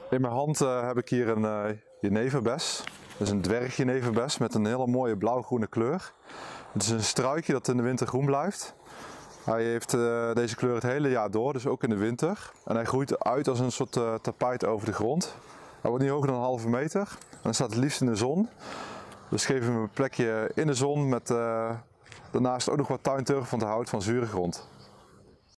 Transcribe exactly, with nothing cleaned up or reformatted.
In mijn hand uh, heb ik hier een uh, jeneverbes. Dat is een dwergjeneverbes met een hele mooie blauw-groene kleur. Het is een struikje dat in de winter groen blijft. Hij heeft uh, deze kleur het hele jaar door, dus ook in de winter. En hij groeit uit als een soort uh, tapijt over de grond. Hij wordt niet hoger dan een halve meter. En hij staat het liefst in de zon. Dus geven we hem een plekje in de zon met uh, daarnaast ook nog wat tuinturf, want hij houdt van zure grond.